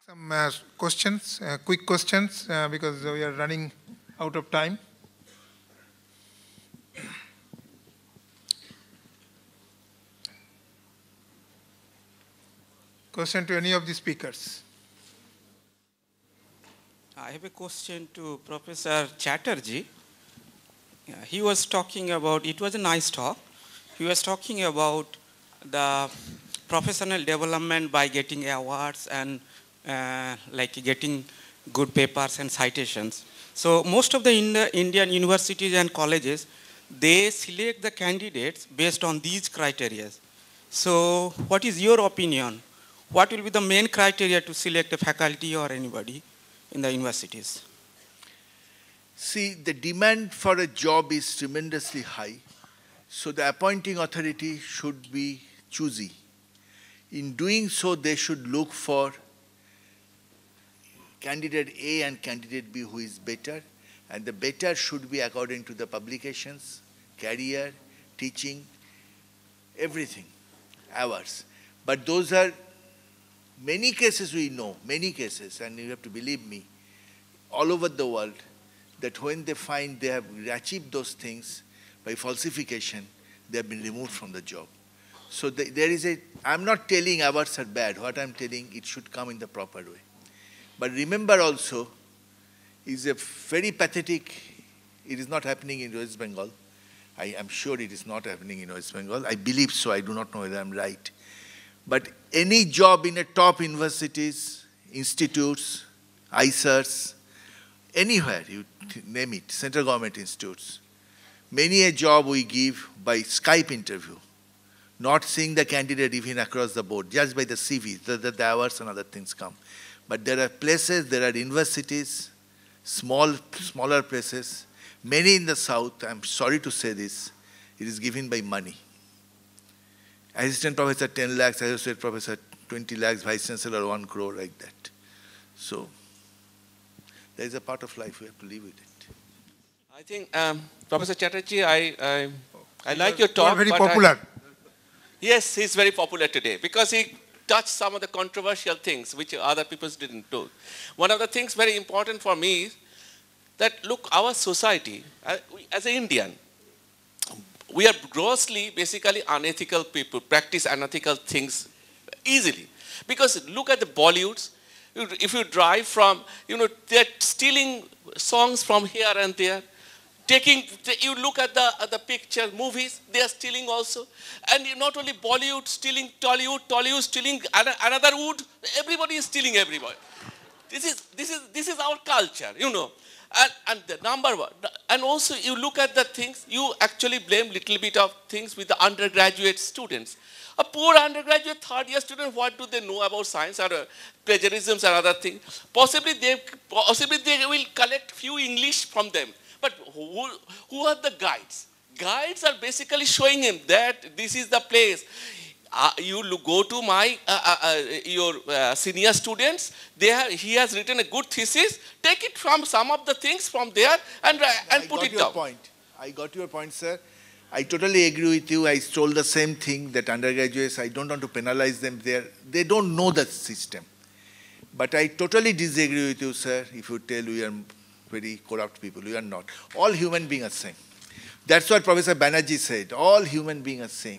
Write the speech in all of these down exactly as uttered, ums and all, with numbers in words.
Some uh, questions, uh, quick questions, uh, because we are running out of time. Question to any of the speakers. I have a question to Professor Chatterjee. Yeah, he was talking about, it was a nice talk. He was talking about the professional development by getting awards and uh, like getting good papers and citations. So most of the Indian universities and colleges, they select the candidates based on these criteria. So what is your opinion? What will be the main criteria to select a faculty or anybody in the universities? See, the demand for a job is tremendously high, so the appointing authority should be choosy. In doing so, they should look for candidate A and candidate B who is better, and the better should be according to the publications, career, teaching, everything, hours. But those are many cases we know, many cases, and you have to believe me, all over the world, that when they find they have achieved those things by falsification, they have been removed from the job. So the, there is a, I'm not telling awards are bad. What I'm telling, it should come in the proper way. But remember also, is a very pathetic, it is not happening in West Bengal. I am sure it is not happening in West Bengal. I believe so. I do not know whether I'm right. But any job in a top universities, institutes, I C E R S, anywhere, you name it, central government institutes, many a job we give by Skype interview, not seeing the candidate even across the board, just by the C V, the, the, the hours and other things come. But there are places, there are universities, small, smaller places, many in the south, I'm sorry to say this, it is given by money. Assistant professor ten lakhs, associate professor twenty lakhs, vice chancellor one crore, like that. So, there is a part of life we have to live with it. I think, um, Professor Chatterjee, I, I, I like your You talk. are very but popular. I, yes, he's very popular today because he touched some of the controversial things which other people didn't do. One of the things very important for me is that, look, our society, uh, we, as an Indian, we are grossly, basically unethical people, practice unethical things easily. Because look at the Bollywoods. If you drive from, you know, they're stealing songs from here and there. Taking, you look at the, at the picture, movies, they are stealing also. And not only Bollywood stealing Tollywood, Tollywood stealing another wood, everybody is stealing everybody. This is, this is, this is our culture, you know. And, and the number one, and also you look at the things, you actually blame little bit of things with the undergraduate students. A poor undergraduate third year student, what do they know about science or uh, plagiarisms and other things? Possibly they, possibly they will collect few English from them. But who, who are the guides? Guides are basically showing him that this is the place. Uh, you go to my uh, uh, uh, your uh, senior students. They have, he has written a good thesis. Take it from some of the things from there and uh, and I put got it your down. Point. I got your point, sir. I totally agree with you. I told the same thing that undergraduates, I don't want to penalize them there. They don't know the system. But I totally disagree with you, sir, if you tell we are very corrupt people. We are not. All human beings are same. That's what Professor Banerjee said. All human beings are same.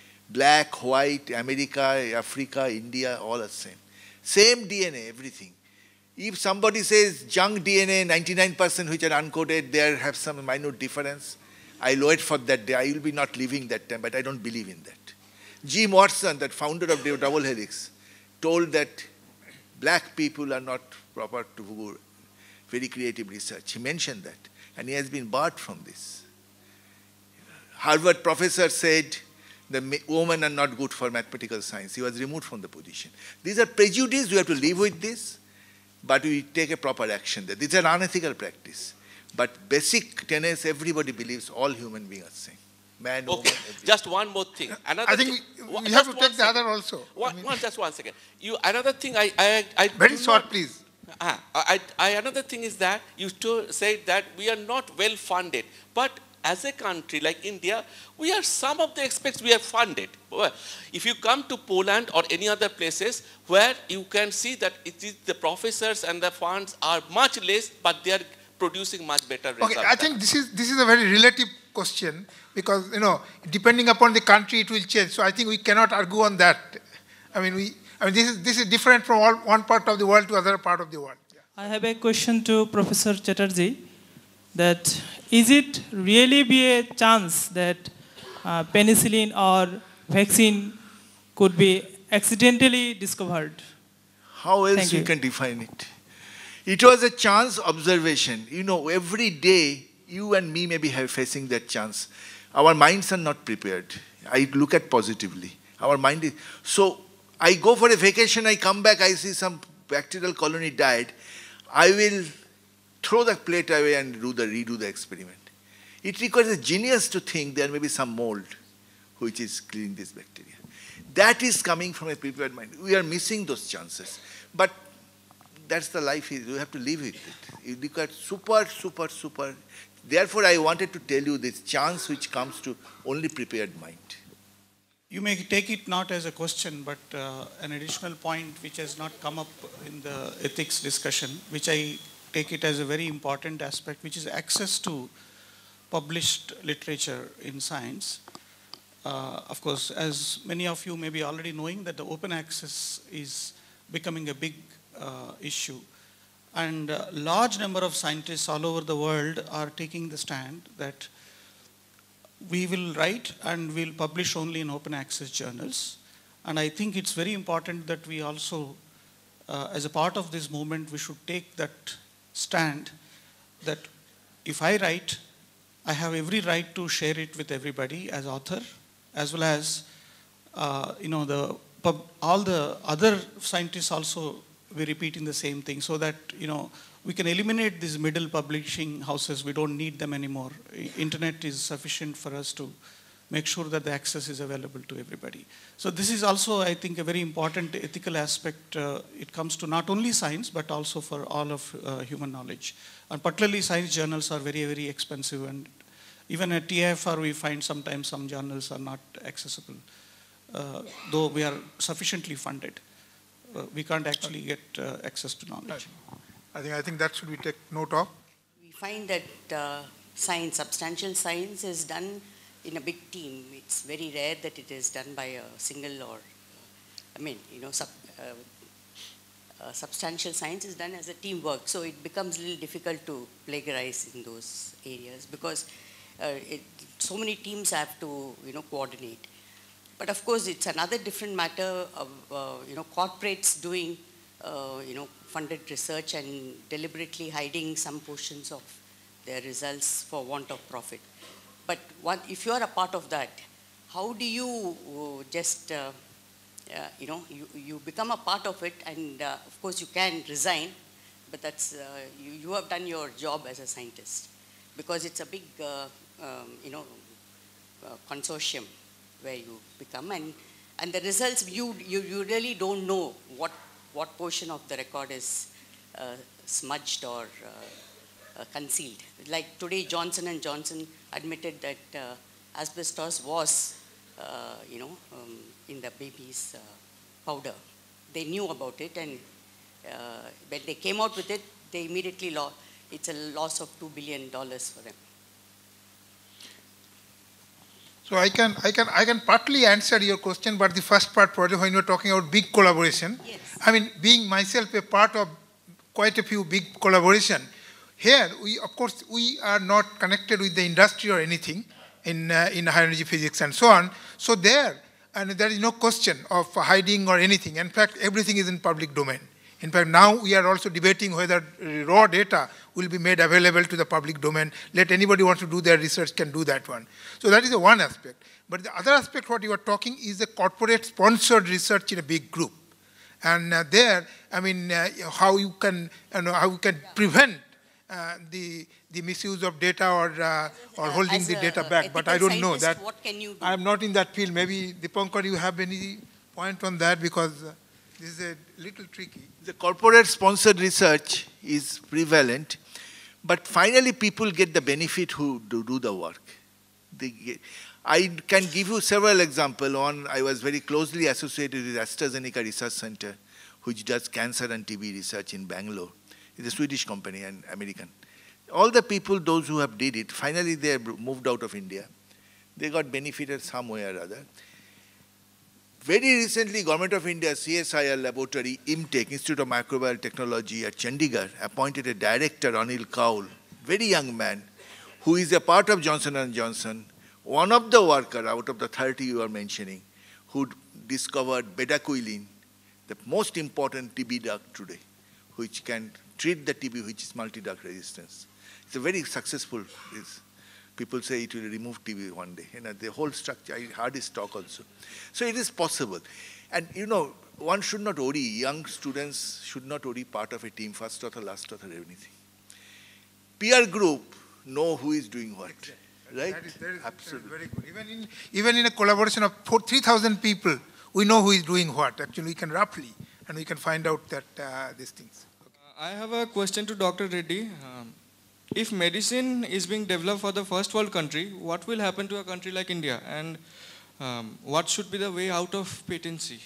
Black, white, America, Africa, India, all are same. Same D N A, everything. If somebody says junk D N A, ninety-nine percent which are uncoded, they have some minor difference, I'll wait for that day. I will be not living that time, but I don't believe in that. G. Watson, that founder of Double Helix, told that black people are not proper to do very creative research. He mentioned that, and he has been barred from this. Harvard professor said the women are not good for mathematical science. He was removed from the position. These are prejudices. We have to live with this, but we take a proper action there. This is an unethical practice. But basic tenets, everybody believes all human beings are same. Man, Okay, woman, everything. just one more thing. Another I think thing, we, we have to just take the one other also. One, I mean, one, just one second. You, another thing I, I, I very do short, not- please. Ah, I, I, another thing is that you to say that we are not well funded, but as a country like India, we are some of the aspects we have funded. If you come to Poland or any other places where you can see that it is the professors and the funds are much less, but they are producing much better results. Okay, I think this is this is a very relative question because, you know, depending upon the country, it will change. So I think we cannot argue on that. I mean, we. I mean, this is this is different from all, one part of the world to other part of the world. Yeah. I have a question to Professor Chatterjee. That is it really be a chance that uh, penicillin or vaccine could be accidentally discovered? How else Thank you you. can define it? It was a chance observation. You know, every day you and me may be facing that chance. Our minds are not prepared. I look at positively. Our mind is so. I go for a vacation. I come back. I see some bacterial colony died. I will throw the plate away and do the redo the experiment. It requires a genius to think there may be some mold which is killing this bacteria. That is coming from a prepared mind. We are missing those chances. But that's the life. You have to live with it. It requires super, super, super. Therefore, I wanted to tell you this chance which comes to only prepared mind. You may take it not as a question, but uh, an additional point which has not come up in the ethics discussion, which I take it as a very important aspect, which is access to published literature in science. Uh, of course, as many of you may be already knowing that the open access is becoming a big uh, issue. And a large number of scientists all over the world are taking the stand that we will write and we'll publish only in open access journals. And I think it's very important that we also, uh, as a part of this movement, we should take that stand that if I write, I have every right to share it with everybody as author, as well as, uh, you know, the pub, all the other scientists also be repeating the same thing so that, you know, we can eliminate these middle publishing houses. We don't need them anymore. Internet is sufficient for us to make sure that the access is available to everybody. So this is also, I think, a very important ethical aspect. Uh, it comes to not only science, but also for all of uh, human knowledge. And particularly science journals are very, very expensive. And even at T I F R, we find sometimes some journals are not accessible. Uh, though we are sufficiently funded, uh, we can't actually get uh, access to knowledge. I think I think that should we take note of. We find that uh, science, substantial science, is done in a big team. It's very rare that it is done by a single or, uh, I mean, you know, sub, uh, uh, substantial science is done as a teamwork. So it becomes a little difficult to plagiarize in those areas because uh, it, so many teams have to, you know, coordinate. But of course, it's another different matter of, uh, you know, corporates doing, uh, you know, funded research and deliberately hiding some portions of their results for want of profit. But what, if you are a part of that, how do you uh, just, uh, uh, you know, you, you become a part of it and uh, of course you can resign, but that's, uh, you, you have done your job as a scientist because it's a big, uh, um, you know, uh, consortium where you become and, and the results, you, you, you really don't know what, what portion of the record is uh, smudged or uh, Uh, concealed. Like today, Johnson and Johnson admitted that uh, asbestos was, uh, you know, um, in the baby's uh, powder. They knew about it, and uh, when they came out with it, they immediately lost. It's a loss of two billion dollars for them. So I can I can I can partly answer your question, but the first part, probably when you're talking about big collaboration, Yes. I mean, being myself a part of quite a few big collaboration. Here, we, of course, we are not connected with the industry or anything in, uh, in high energy physics and so on. So there, and there is no question of hiding or anything. In fact, everything is in public domain. In fact, now we are also debating whether raw data will be made available to the public domain. Let anybody who wants to do their research can do that one. So that is the one aspect. But the other aspect, what you are talking, is the corporate sponsored research in a big group. And uh, there, I mean, uh, how you can, you know, how you can prevent Uh, the the misuse of data or uh, or holding As the a, data uh, back, but I don't know that. What can you do? I'm not in that field. Maybe Dipankar, you have any point on that because uh, this is a little tricky. The corporate sponsored research is prevalent, but finally people get the benefit who do, do the work. they get, I can give you several examples. One, I was very closely associated with AstraZeneca Research Center, which does cancer and T B research in Bangalore. It's a Swedish company and American. All the people, those who have did it, finally they moved out of India. They got benefited some way or other. Very recently, Government of India, C S I R laboratory, IMTech, Institute of Microbial Technology at Chandigarh, appointed a director, Anil Kaul, very young man, who is a part of Johnson and Johnson, one of the workers out of the thirty you are mentioning, who discovered bedaquiline, the most important T B drug today, which can treat the T B, which is multi-drug resistance. It's a very successful, it's, people say it will remove T B one day. You know, the whole structure, I heard his talk also. So it is possible. And you know, one should not worry, young students should not worry part of a team, first author, last author, anything. Peer group know who is doing what, exactly. Right? That is, that is, absolutely. That is very good. Even in, even in a collaboration of three thousand people, we know who is doing what. Actually, we can roughly, and we can find out that uh, these things. Okay. Uh, I have a question to Doctor Reddy. Um, if medicine is being developed for the first world country, what will happen to a country like India? And um, what should be the way out of patency?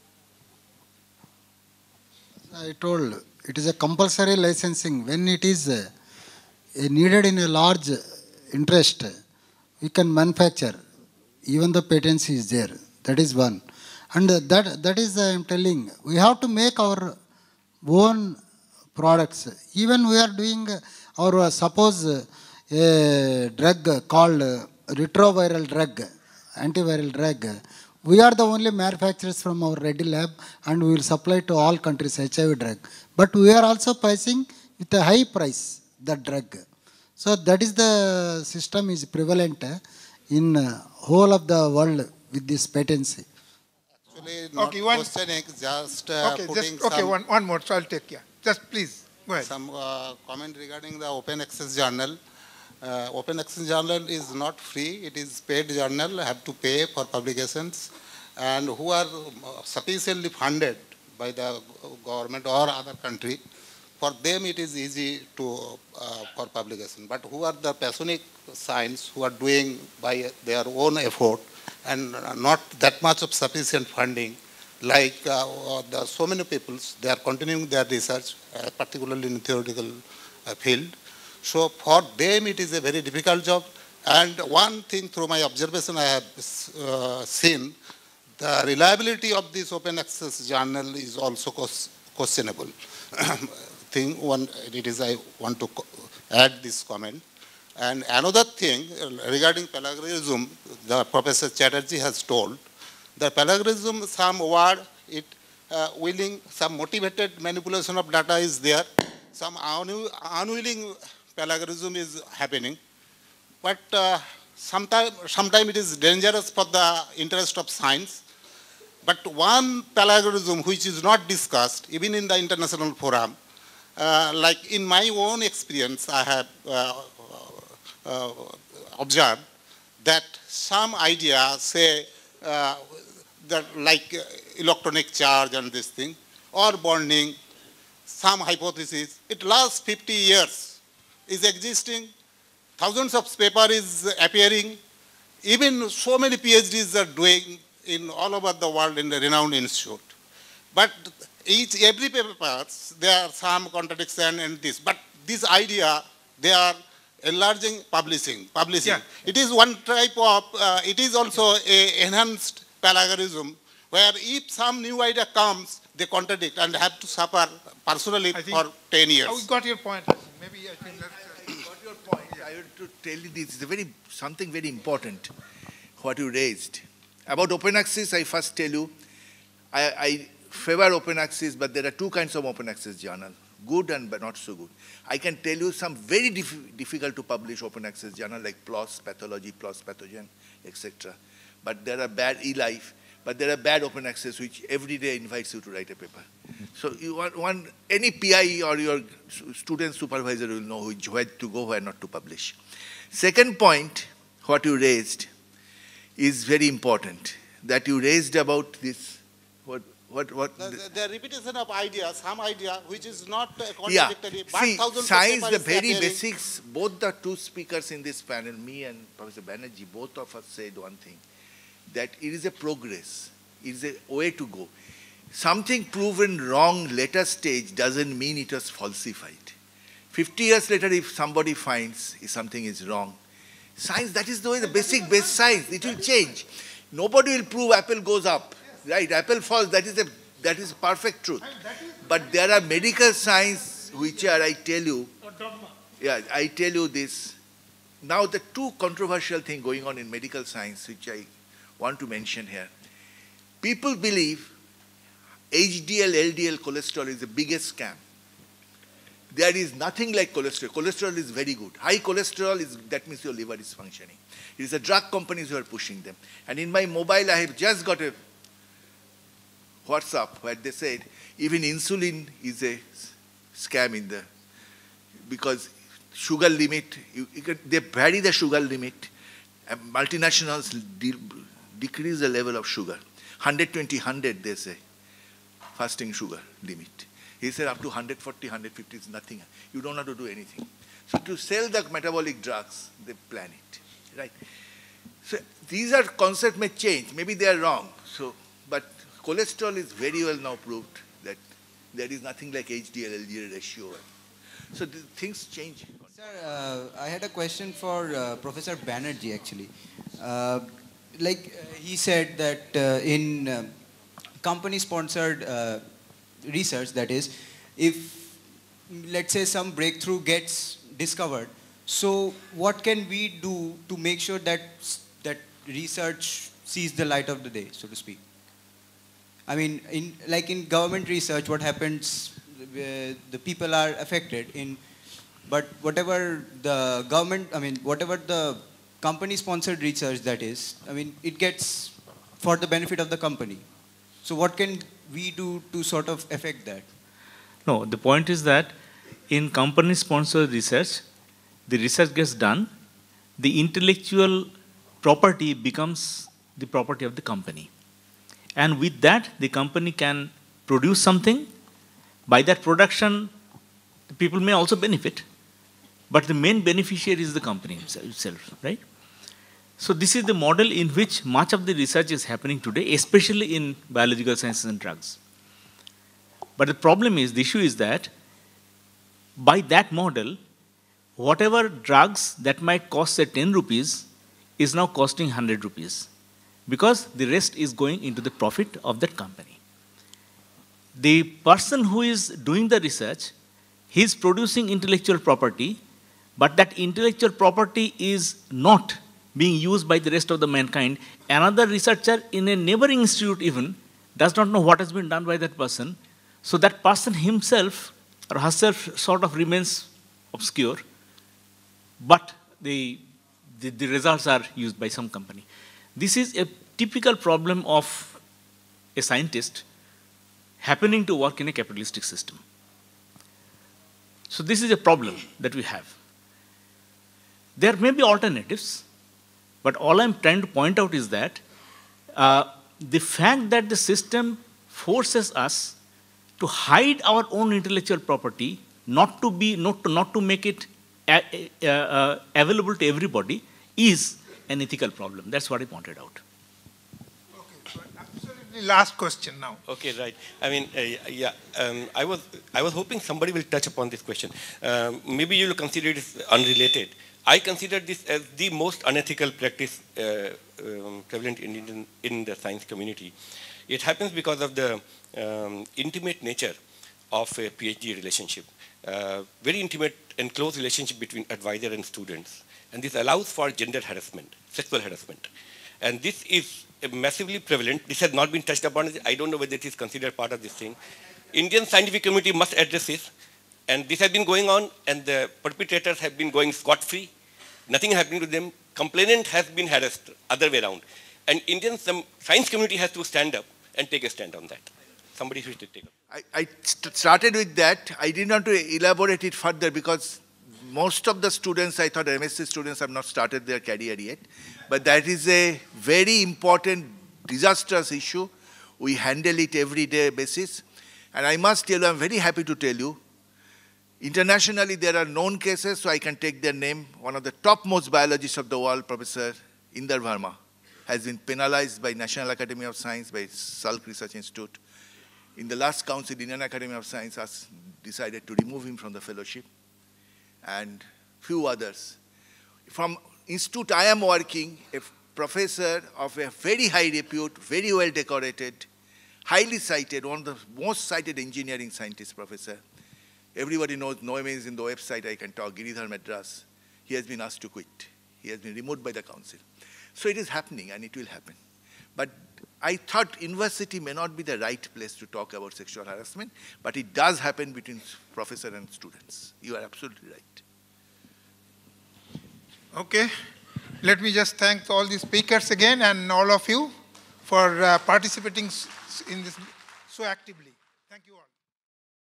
I told, it is a compulsory licensing. When it is uh, needed in a large interest, we can manufacture, even the patency is there. That is one. And that, that is, I am telling, we have to make our own products. Even we are doing our, uh, suppose, uh, a drug called uh, retroviral drug, antiviral drug. We are the only manufacturers from our Reddy lab, and we will supply to all countries H I V drug. But we are also pricing with a high price, the drug. So that is the system is prevalent in uh, whole of the world with this patency. Actually, not okay, one, questioning, just uh, okay, putting just, okay, some, one, one more, so I'll take, yeah. Just please, go ahead. Some uh, comment regarding the open access journal. Uh, open access journal is not free, it is paid journal, have to pay for publications, and who are sufficiently funded by the government or other country, for them it is easy to uh, for publication. But who are the passionate science who are doing by their own effort and not that much of sufficient funding, like uh, the, so many people, they are continuing their research, uh, particularly in theoretical uh, field. So for them it is a very difficult job. And one thing through my observation I have uh, seen, the reliability of this open access journal is also questionable. Thing one, it is I want to add this comment. And another thing regarding plagiarism, the Professor Chatterjee has told, the plagiarism, some word, it uh, willing, some motivated manipulation of data is there, some unwilling plagiarism is happening. But uh, sometimes sometime it is dangerous for the interest of science. But one plagiarism which is not discussed, even in the international forum, uh, like in my own experience, I have uh, uh, observed that some idea, say, uh, that like uh, electronic charge and this thing, or bonding, some hypothesis, it lasts fifty years, is existing, thousands of paper is appearing, even so many PhDs are doing in all over the world in the renowned institute. But each, every paper, there are some contradiction and this, but this idea, they are enlarging publishing, publishing. Yeah. It is one type of, uh, it is also a enhanced plagiarism, where if some new idea comes, they contradict and have to suffer personally for ten years. Oh, we got your point. Maybe I think that's... Uh, got your point. I want to tell you this is a very, something very important, what you raised. About open access, I first tell you, I, I favor open access, but there are two kinds of open access journal, good and but not so good. I can tell you some very dif difficult to publish open access journal like PLOS, pathology, PLOS, pathogen, et cetera. But there are bad e-life, but there are bad open access which every day invites you to write a paper. So you want, want any P I or your student supervisor will know which, where to go, where not to publish. Second point, what you raised is very important, that you raised about this, what What, what? The, the, the repetition of idea, some idea which is not uh, Yeah. contradictory. But See, thousands of science, papers the is very appearing. basics, both the two speakers in this panel, me and Professor Banerjee, both of us said one thing, that it is a progress. It is a way to go. Something proven wrong later stage doesn't mean it was falsified. fifty years later, if somebody finds if something is wrong, science, that is the way, the basic base science, it will change. Nobody will prove apple goes up, right? Apple falls, that is a, that is perfect truth. But there are medical science which are, I tell you, yeah, I tell you this. Now the two controversial things going on in medical science, which I want to mention here. People believe H D L, L D L cholesterol is the biggest scam. There is nothing like cholesterol. Cholesterol is very good. High cholesterol, is that means your liver is functioning. It is the drug companies who are pushing them. And in my mobile, I have just got a WhatsApp where they said even insulin is a scam in the, because sugar limit, you, you can, they vary the sugar limit. And multinationals de decrease the level of sugar. one hundred twenty, one hundred, they say, fasting sugar limit. He said up to one forty, one fifty is nothing. You don't have to do anything. So to sell the metabolic drugs, they plan it, right? So these are concepts may change. Maybe they are wrong. So, but cholesterol is very well now proved that there is nothing like H D L L D L ratio. So the things change. Sir, uh, I had a question for uh, Professor Banerjee actually. Uh, like uh, he said that uh, in uh, company-sponsored uh, research, that is, if let's say some breakthrough gets discovered, so what can we do to make sure that that research sees the light of the day, so to speak? I mean, in like in government research, what happens? Uh, the people are affected in, but whatever the government, I mean, whatever the company-sponsored research that is, I mean, it gets for the benefit of the company. So what can we do to sort of affect that? No, the point is that in company-sponsored research, the research gets done, the intellectual property becomes the property of the company. And with that, the company can produce something. By that production, the people may also benefit, but the main beneficiary is the company itself, right? So this is the model in which much of the research is happening today, especially in biological sciences and drugs. But the problem is, the issue is that by that model, whatever drugs that might cost say ten rupees is now costing one hundred rupees, because the rest is going into the profit of that company. The person who is doing the research, he is producing intellectual property, but that intellectual property is not being used by the rest of the mankind. Another researcher in a neighboring institute even does not know what has been done by that person. So that person himself or herself sort of remains obscure, but the, the, the results are used by some company. This is a typical problem of a scientist happening to work in a capitalistic system. So this is a problem that we have. There may be alternatives, but all I'm trying to point out is that uh, the fact that the system forces us to hide our own intellectual property, not to be, not to, not to make it a, a, uh, available to everybody, is an ethical problem. That's what I pointed out. Last question now. Okay, right. I mean, uh, yeah, um, I was I was hoping somebody will touch upon this question. Um, maybe you will consider it unrelated. I consider this as the most unethical practice uh, um, prevalent in, in, in the science community. It happens because of the um, intimate nature of a PhD relationship. Uh, very intimate and close relationship between advisor and students. And this allows for gender harassment, sexual harassment. And this is massively prevalent. This has not been touched upon. I don't know whether it is considered part of this thing. Indian scientific community must address this. And this has been going on, and the perpetrators have been going scot-free. Nothing happening to them. Complainant has been harassed, other way around. And Indian some science community has to stand up and take a stand on that. Somebody should take up. I, I st started with that. I didn't want to elaborate it further because most of the students, I thought M S c students have not started their career yet. But that is a very important, disastrous issue We handle it every day basis. And I must tell you, I'm very happy to tell you, internationally there are known cases, so I can take their name. One of the topmost biologists of the world, Professor Inder Verma, has been penalized by National Academy of Science, by Salk Research Institute. In the last council, the Indian Academy of Science has decided to remove him from the fellowship, and few others. From institute I am working, a professor of a very high repute, very well decorated, highly cited, one of the most cited engineering scientist professor. Everybody knows, no name is in the website, I can talk, Giridhar Madras. He has been asked to quit. He has been removed by the council. So it is happening, and it will happen. But I thought university may not be the right place to talk about sexual harassment, but it does happen between professor and students. You are absolutely right. Okay. Let me just thank all the speakers again and all of you for uh, participating in this so actively. Thank you all.